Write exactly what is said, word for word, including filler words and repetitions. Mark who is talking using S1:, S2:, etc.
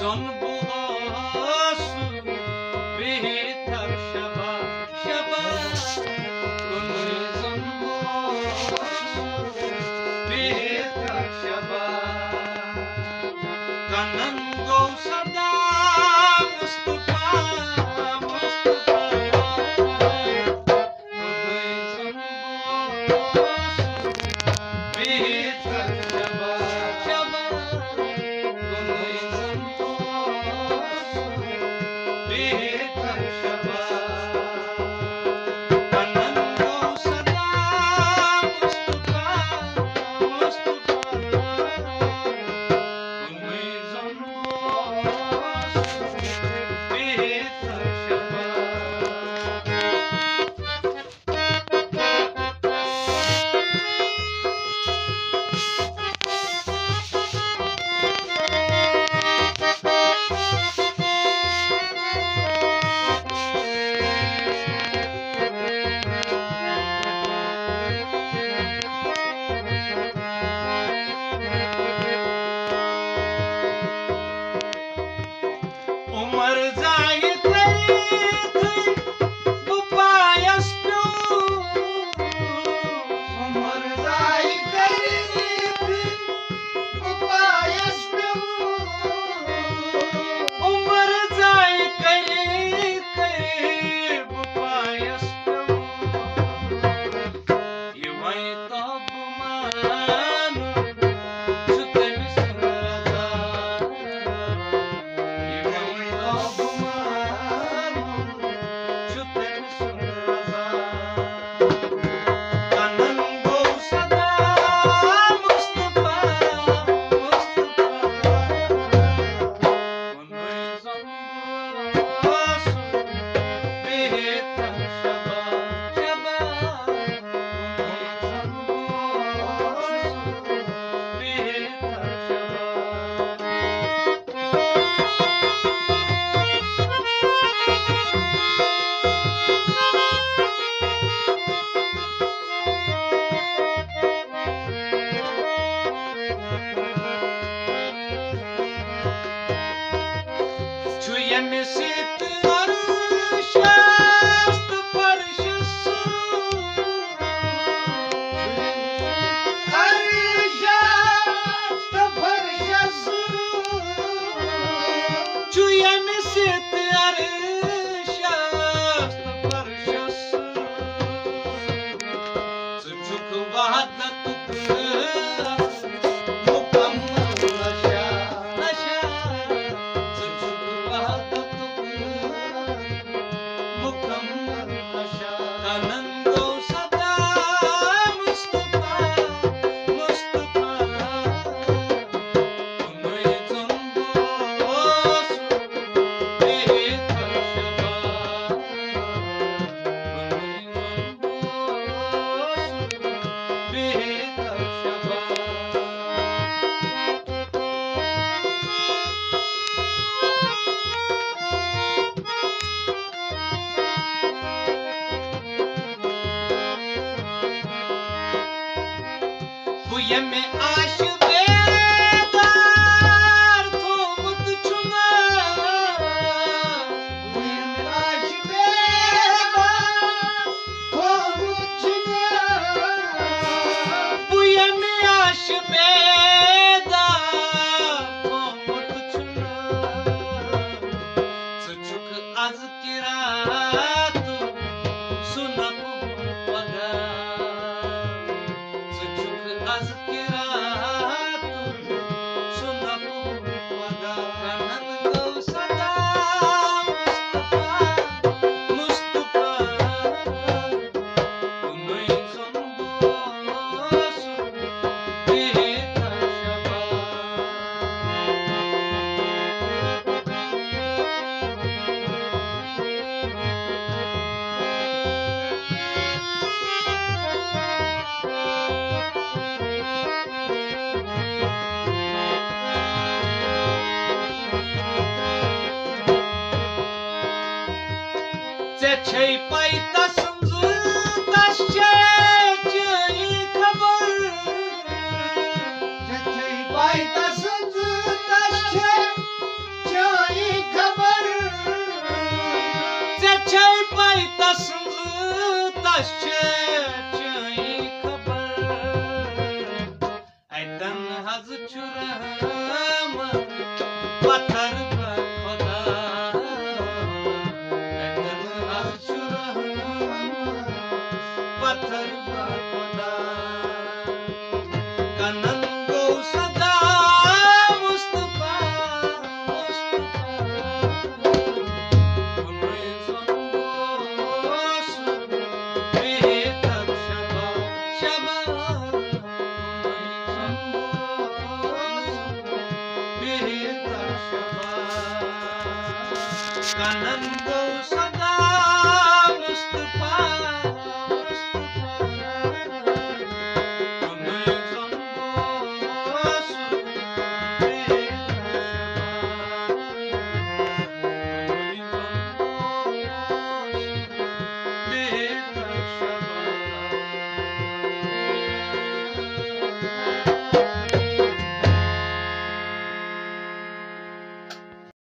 S1: zon buğasu bihter şaba şaba Kunay zon buğasu bihter şaba Kanan go sada Mustafa Mustafa Kunay zon buğasu bihter şaba şaba Kunay zon buğasu bihter şaba Kanan go sada Mustafa Mustafa Kunay zon buğasu bihter şaba Umar zayıf kayıtı bu payaslı Umar zayıf kayıtı bu payaslı Umar zayıf kayıtı bu payaslı Yuvay tabumanu sütemi sırada Yuvay tabumanu sütemi sırada Kanan go sada Mustafa Mustafa Kunay zon buğasu bihter şaba şaba Kunay zon buğasu bihter şaba Çuyemi sit arşast parşası Arşast parşası Çuyemi sit arşast parşası Suçuk vahda tukı Mukammal naşa naşa Suçuk vahda tukı Mukammal naşa Kanan go sada Mustafa Mustafa Kunay zon buğasu bihter şaba Kunay zon buğasu bihter şaba Bu yeme aşı bedar Tomut çunar Bu yeme aşı bedar Tomut çunar Bu yeme aşı bedar Tomut çunar Suçuk az kiratu Sunapu pagar Suçuk az kiratu Sunapu pagar Kanan go sada Mustafa Mustafa Kunay zon buğasu bihter şaba Çey paytasın zıtaş çey kabar Çey paytasın zıtaş çey बेहतर शबा कानन को सदा